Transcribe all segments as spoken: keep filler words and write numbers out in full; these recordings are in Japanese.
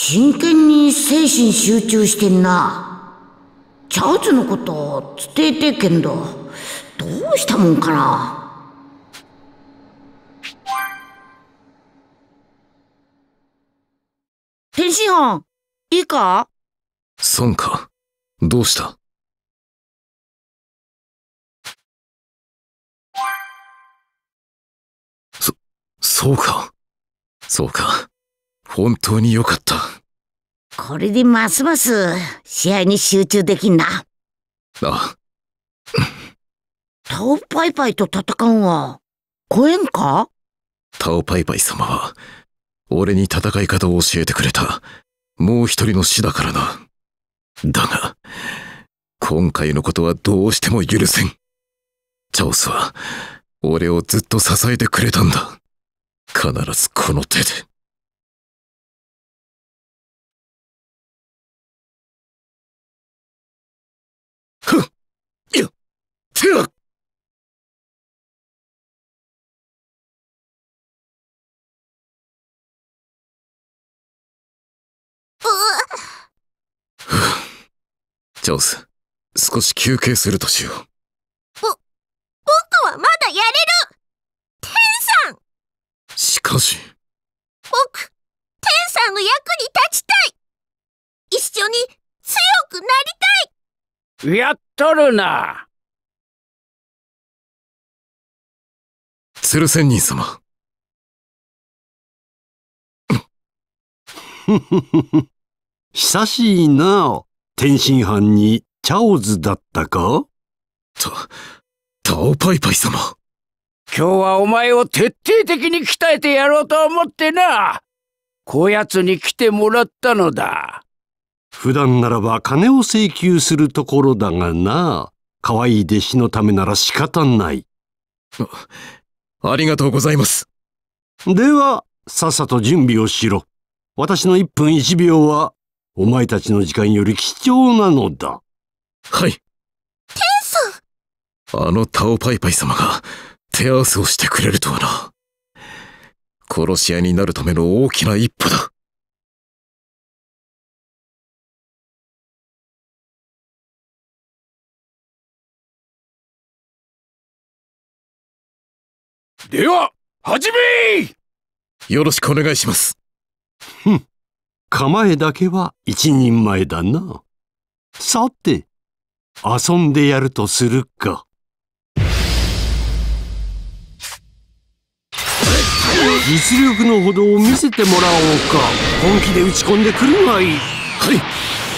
真剣に精神集中してんな。チャーズのこと伝えてけんど、どうしたもんかな。天津飯、いいか？ 孫か、どうした？そ、そうか。そうか。本当によかった。 これでますます試合に集中できんな。 あ。 タオパイパイと戦うんは、ご縁か？ タオパイパイ様は、俺に戦い方を教えてくれた、もう一人の師だからな。だが、今回のことはどうしても許せん。チャオスは、俺をずっと支えてくれたんだ。必ずこの手で。ふっ！いや、手は！チャオス、少し休憩するとしよう。 ぼ、僕はまだやれる！天さん！ しかし。 僕、天さんの役に立ちたい！一緒に強くなりたい！ やっとるな。 鶴仙人様。 ふふふふ。久しいな。天津飯にチャオズだったか？ た、タオパイパイ様。 今日はお前を徹底的に鍛えてやろうと思ってな。こやつに来てもらったのだ。 普段ならば金を請求するところだがな。可愛い弟子のためなら仕方ない。 あ、ありがとうございます。 では、さっさと準備をしろ。私のいっぷんいちびょうは、お前たちの時間より貴重なのだ。 はい。 天さん！あのタオパイパイ様が手合わせをしてくれるとはな。殺し屋になるための大きな一歩だ。 では、始め！ よろしくお願いします。 ふん。構えだけは一人前だな。さて、遊んでやるとするか。実力のほどを見せてもらおうか。本気で打ち込んでくるがいい。 はい。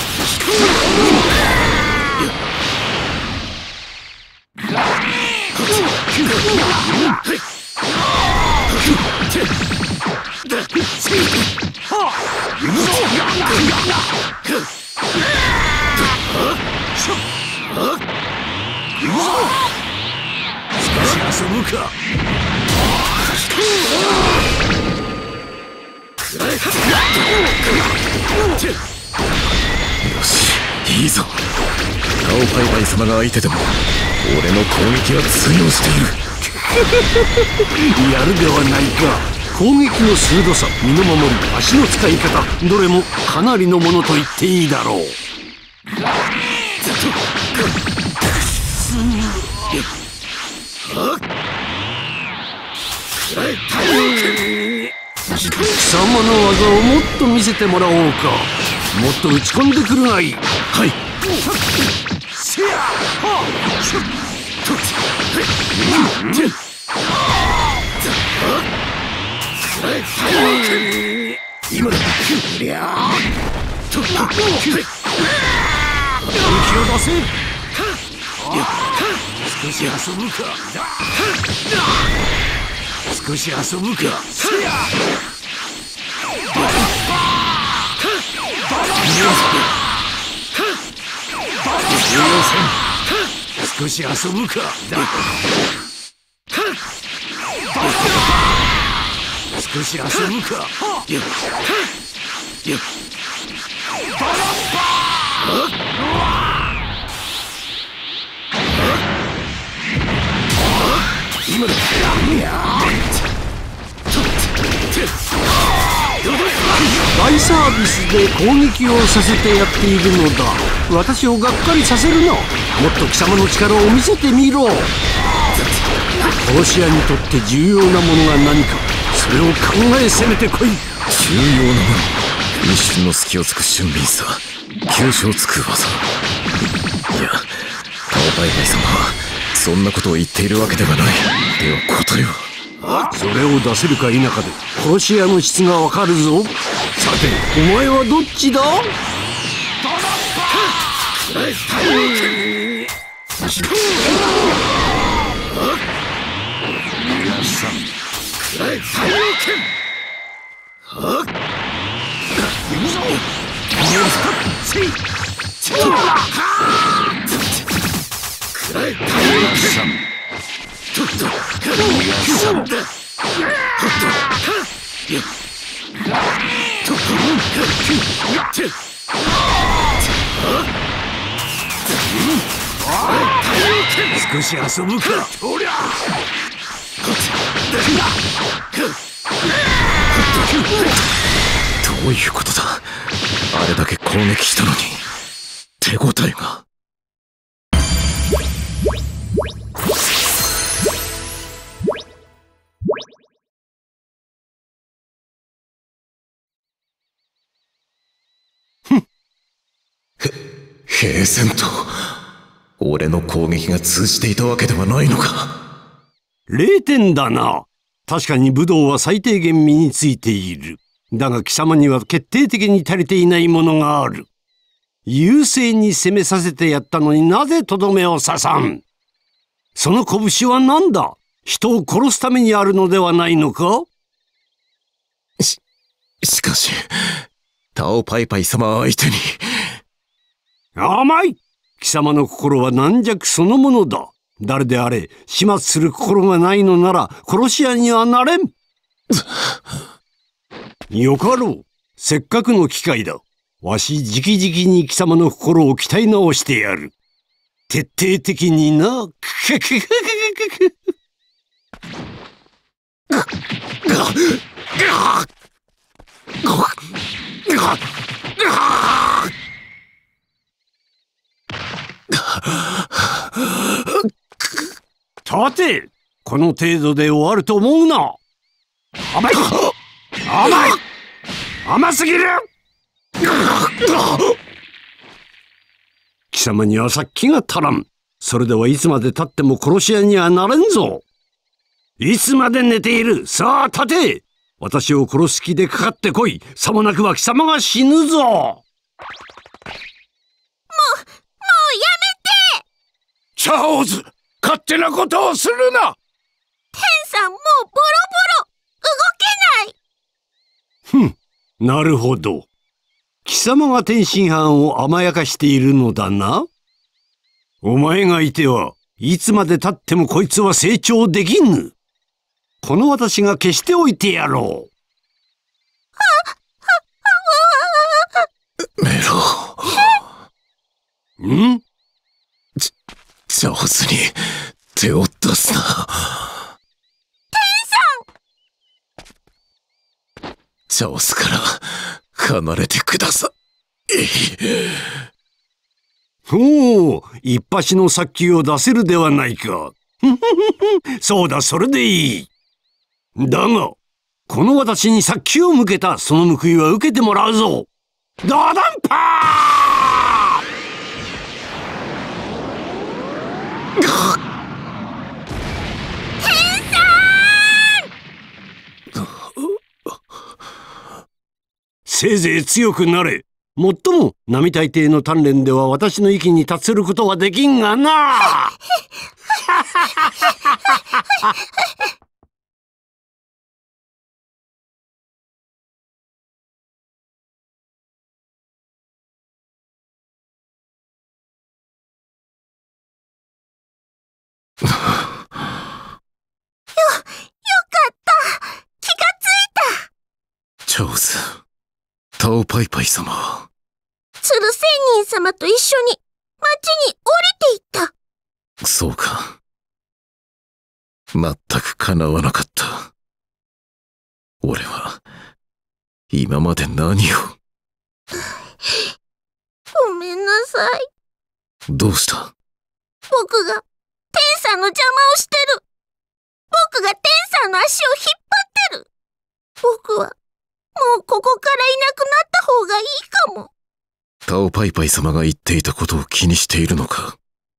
少し遊ぶか。よし、いいぞ。タオパイパイ様が相手でも俺の攻撃は通用している。 やるではないか。攻撃の鋭さ、身の守り、足の使い方、どれもかなりのものと言っていいだろう。貴様の技をもっと見せてもらおうか。もっと打ち込んでくるがいい。 はい。今だ。りゃあ。本気を出せ。少し遊ぶか。少し遊ぶか。少し遊ぶか。少し遊ぶか。今だ。 大サービスで攻撃をさせてやっているのだ。私をがっかりさせるな。もっと貴様の力を見せてみろ。殺し屋にとって重要なものが何か、それを考え攻めてこい。 重要なもの、一瞬の隙を突く俊敏さ、急所を突く技。いや、タオパイパイ様はそんなことを言っているわけではない。では答えは？ それを出せるか否かで殺し屋の質がわかるぞ。さて、お前はどっちだ？少し遊ぶか。 どういうことだ。あれだけ攻撃したのに手応えが。平然と俺の攻撃が通じていたわけではないのか。 れいてんだな。確かに武道は最低限身についている。だが貴様には決定的に足りていないものがある。優勢に攻めさせてやったのになぜとどめを刺さん。その拳は何だ。人を殺すためにあるのではないのか。 し、しかし、タオパイパイ様相手に。 甘い。貴様の心は軟弱そのものだ。誰であれ、始末する心がないのなら殺し屋にはなれん。よかろう。せっかくの機会だ。わし直々に貴様の心を鍛え直してやる。徹底的にな。くくくくくく。立て。この程度で終わると思うな。甘い甘い甘すぎる。貴様には殺気が足らん。それではいつまで経っても殺し屋にはなれんぞ。いつまで寝ている。さあ立て。私を殺す気でかかってこい。さもなくは貴様が死ぬぞ。もう、もうやめて。 チャーオズ、勝手なことをするな。 天さんもうボロボロ。動けない。 ふん、なるほど。貴様が天津飯を甘やかしているのだな。お前がいてはいつまで経ってもこいつは成長できん。この私が消しておいてやろう。メロ。 ん？ ち、上手に手を出すな。 天さん！ 上手から離れてください。 おお、一発の殺気を出せるではないか。そうだ、それでいい。だが、この私に殺気を向けたその報いは受けてもらうぞ。ドドンパー！ 天さん！ せいぜい強くなれ。もっとも並大抵の鍛錬では私の域に達せることはできんがな。 よ、よかった。気がついた。 チャーズ、タオパイパイ様。 鶴仙人様と一緒に町に降りていった。 そうか。全く叶わなかった。俺は今まで何を。 ごめんなさい。 どうした？ 僕が天さんの邪魔をしてる。僕が天さんの足を引っ張ってる。僕はもうここからいなくなった方がいいかも。 タオパイパイ様が言っていたことを気にしているのか？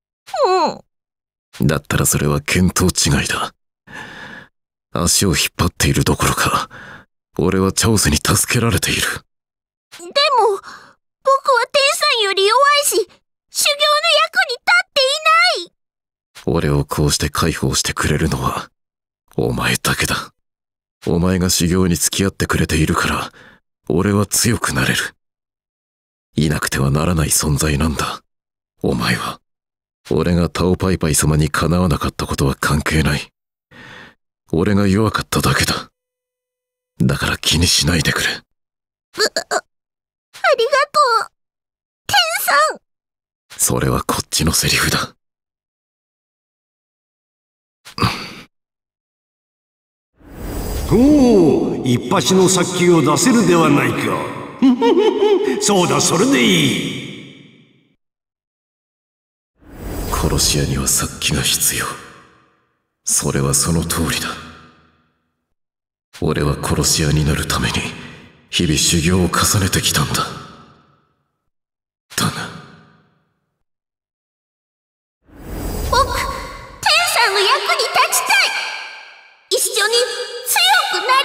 うん。 だったらそれは見当違いだ。足を引っ張っているどころか、俺はチャオスに助けられている。 でも、僕は天さんより弱いし、修行の役に立っていない。 俺をこうして解放してくれるのは、お前だけだ。お前が修行に付き合ってくれているから、俺は強くなれる。いなくてはならない存在なんだ。お前は。俺がタオパイパイ様にかなわなかったことは関係ない。俺が弱かっただけだ。だから気にしないでくれ。 ありがとう。天さん。 それはこっちのセリフだ。 おお、一発の殺気を出せるではないか。そうだ、それでいい。 殺し屋には殺気が必要。それはその通りだ。俺は殺し屋になるために日々修行を重ねてきたんだ。だが僕、天さんの役に立ちたい。一緒に強くなり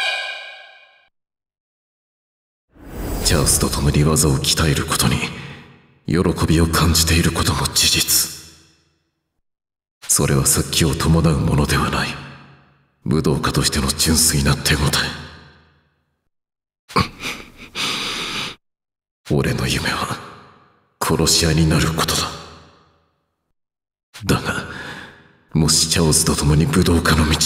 たい。 チャオスと共に技を鍛えることに喜びを感じていることも事実。それは殺気を伴うものではない。武道家としての純粋な手応え。俺の夢は殺し屋になることだ。だが、もしチャオズと共に武道家の道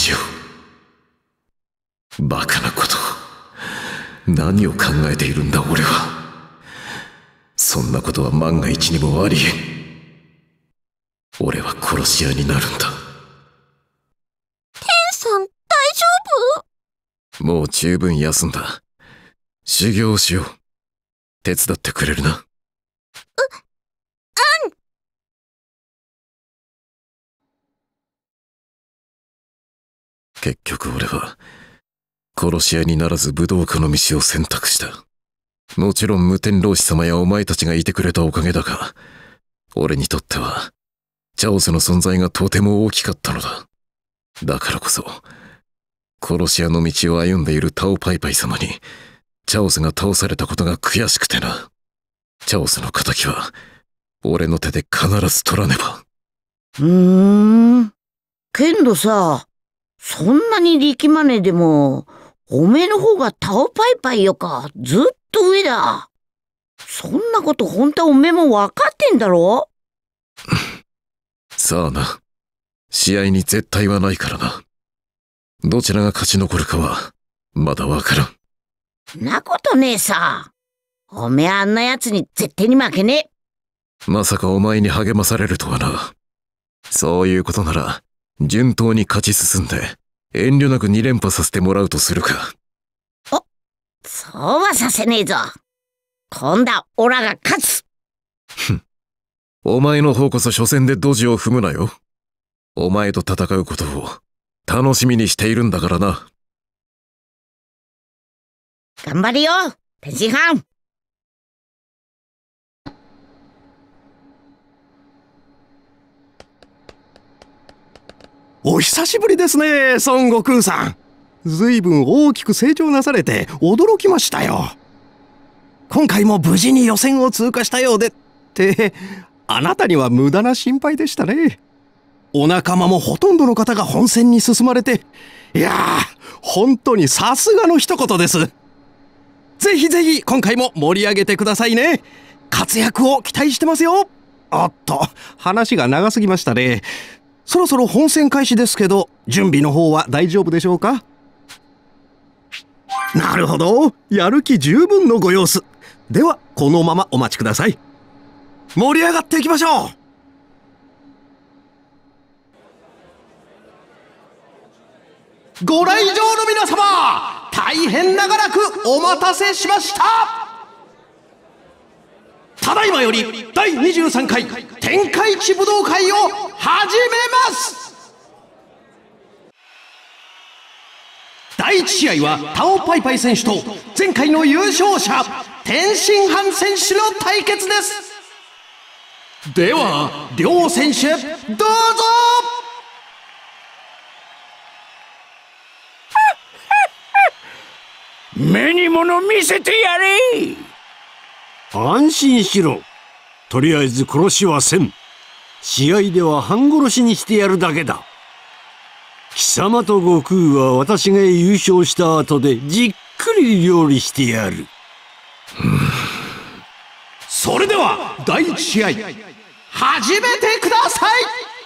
を。バカなことを。何を考えているんだ俺は。そんなことは万が一にもありえん。俺は殺し屋になるんだ。 天さん、大丈夫？ もう十分休んだ。修行をしよう。手伝ってくれるな。う、 うん。 結局俺は、殺し屋にならず武道家の道を選択した。もちろん無天老師様やお前たちがいてくれたおかげだが、俺にとっては、チャオスの存在がとても大きかったのだ。だからこそ、殺し屋の道を歩んでいるタオパイパイ様に、チャオスが倒されたことが悔しくてな。チャオスの仇は、俺の手で必ず取らねば。 うーん。けんどさ、そんなに力まねえでも、おめえの方がタオパイパイよか、ずっと上だ。そんなこと本当はおめえも分かってんだろ？ さあな。試合に絶対はないからな。どちらが勝ち残るかは、まだわからん。 なことねえさ。おめえあんな奴に絶対に負けねえ。まさかお前に励まされるとはな。そういうことなら、順当に勝ち進んで、遠慮なくに連覇させてもらうとするか。 お、そうはさせねえぞ。今度はオラが勝つ。 ふん。お前の方こそ初戦でドジを踏むなよ。お前と戦うことを楽しみにしているんだからな。 頑張れよ、天津飯。 お久しぶりですね、孫悟空さん。ずいぶん大きく成長なされて驚きましたよ。今回も無事に予選を通過したようでって、あなたには無駄な心配でしたね。お仲間もほとんどの方が本戦に進まれて、いやー、本当にさすがの一言です。ぜひぜひ今回も盛り上げてくださいね。活躍を期待してますよ。おっと、話が長すぎましたね。そろそろ本戦開始ですけど、準備の方は大丈夫でしょうか？なるほど、やる気十分のご様子。では、このままお待ちください。盛り上がっていきましょう。ご来場の皆様、 大変長らくお待たせしました。ただいまよりだいにじゅうさんかい天下一武道会を始めます。だいいち試合はタオパイパイ選手と前回の優勝者天津飯選手の対決です。では両選手どうぞ。 目に物見せてやれ。 安心しろ。とりあえず殺しはせん。試合では半殺しにしてやるだけだ。貴様と悟空は私が優勝した後でじっくり料理してやる。 それではだいいち試合始めてください。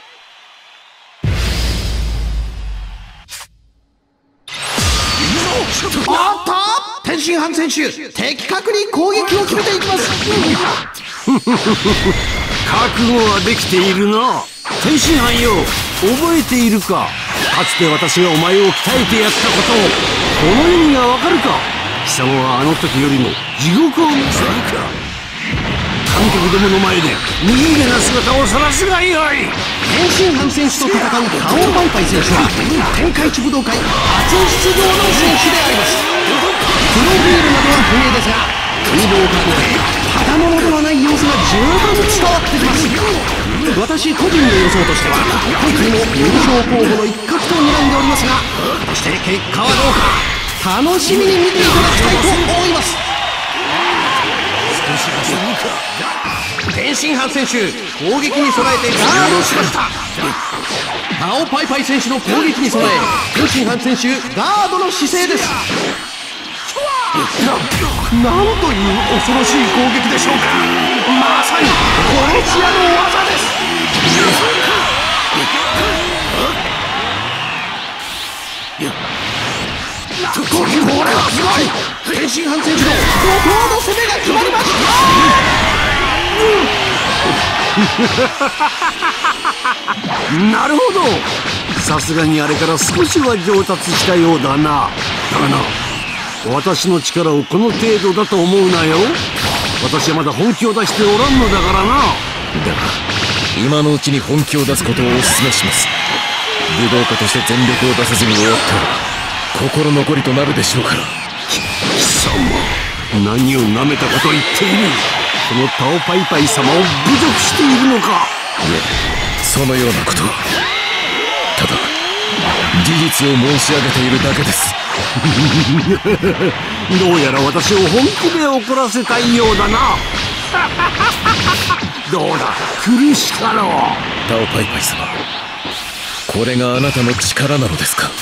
おっと天津飯選手的確に攻撃を決めていきます。 覚悟はできているな。天津飯よ、覚えているか。かつて私がお前を鍛えてやったことを、この意味がわかるか。貴様はあの時よりも地獄を見せるか。観客どもの前で無意味な姿を晒すがよい。 天津飯選手と戦うタオパイパイ選手は天下一武道会初出場の選手であります。プロフィールなどは不明ですが、運動過去でただものではない様子が十分伝わってきます。私個人の予想としては今回も優勝候補の一角と睨んでおりますが、果たして結果はどうか楽しみに見ていただきたいと思います。天津飯選手攻撃に備えてガードしました。タオパイパイ選手の攻撃に備え天津飯選手ガードの姿勢です。な、なんという恐ろしい攻撃でしょうか。まさに殺し屋の技です。これはすごい。天津飯選手の怒涛の攻めが決まりました。 なるほど。さすがにあれから少しは上達したようだな。だがな、私の力をこの程度だと思うなよ。私はまだ本気を出しておらんのだからな。 だが今のうちに本気を出すことをお勧めします。武道家として全力を出さずに終わったら心残りとなるでしょうから。 貴様、何をなめたことを言っている。このタオパイパイ様を侮辱しているのか。 いえ、そのようなことは。ただ事実を申し上げているだけです。 どうやら私を本気で怒らせたいようだな。どうだ、苦しかろう。 タオパイパイ様、これがあなたの力なのですか。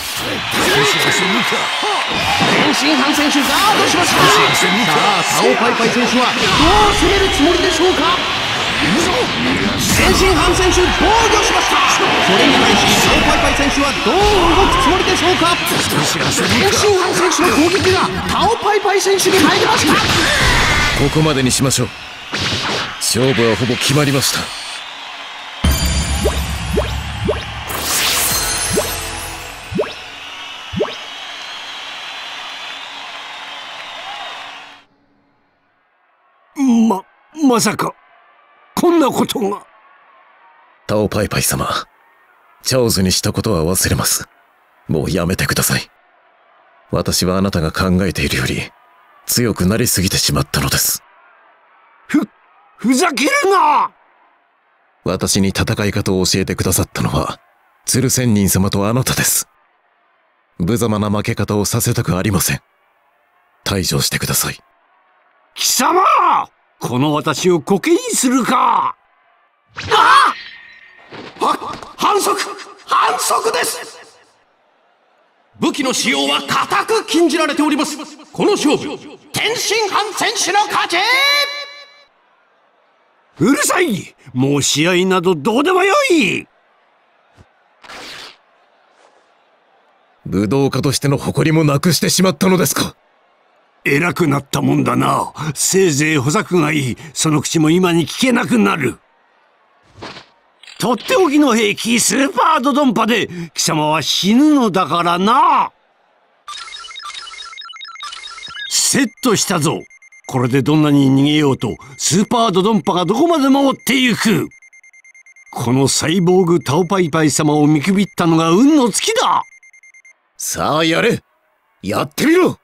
天津飯選手ガードしました。さあタオパイパイ選手はどう攻めるつもりでしょうか。天津飯選手防御しました。それに対しタオパイパイ選手はどう動くつもりでしょうか。天津飯選手の攻撃がタオパイパイ選手に入りました。 ここまでにしましょう。勝負はほぼ決まりました。 ま、まさかこんなことが。 タオパイパイ様、チャオズにしたことは忘れます。もうやめてください。私はあなたが考えているより強くなりすぎてしまったのです。 ふ、ふざけるな！ 私に戦い方を教えてくださったのは鶴仙人様とあなたです。無様な負け方をさせたくありません。退場してください。 貴様！この私をコケにするか。 ああ！は、反則！反則です！武器の使用は固く禁じられております。この勝負、天津飯選手の勝ち！ うるさい！もう試合などどうでもよい！ 武道家としての誇りもなくしてしまったのですか。 偉くなったもんだな。せいぜい補佐がいい。その口も今に聞けなくなる。とっておきの兵器スーパードドンパで貴様は死ぬのだからな。 セットしたぞ。これでどんなに逃げようとスーパードドンパがどこまでも追ってゆく。このサイボーグタオパイパイ様を見くびったのが運の尽きだ。 さあやれ、やってみろ。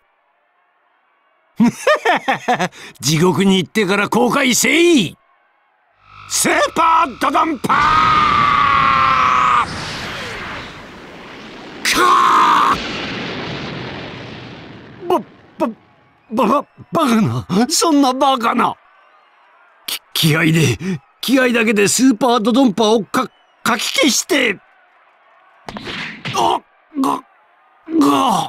地獄に行ってから後悔せい。スーパードドンパーかーば、ば、ば、ば、バカな。そんなバカな。き、気合で、気合だけでスーパードドンパをか、かき消して。あ、が、が。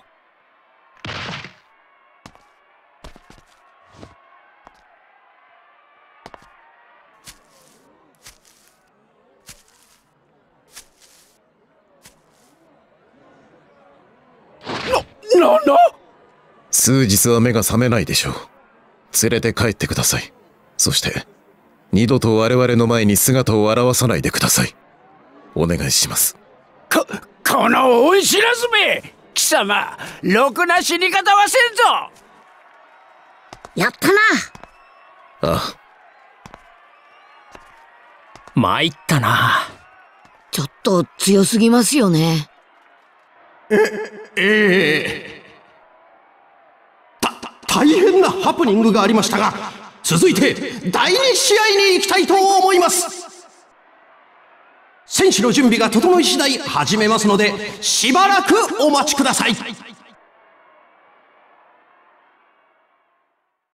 な、な、 数日は目が覚めないでしょう。連れて帰ってください。そして、二度と我々の前に姿を現さないでください。お願いします。 こ、この恩知らずめ！貴様、ろくな死に方はせんぞ！ やったな。 ああ。 参ったな。 ちょっと強すぎますよね。 え、ええた、大変なハプニングがありましたが、続いてだいに試合に行きたいと思います。選手の準備が整い次第始めますので、しばらくお待ちください。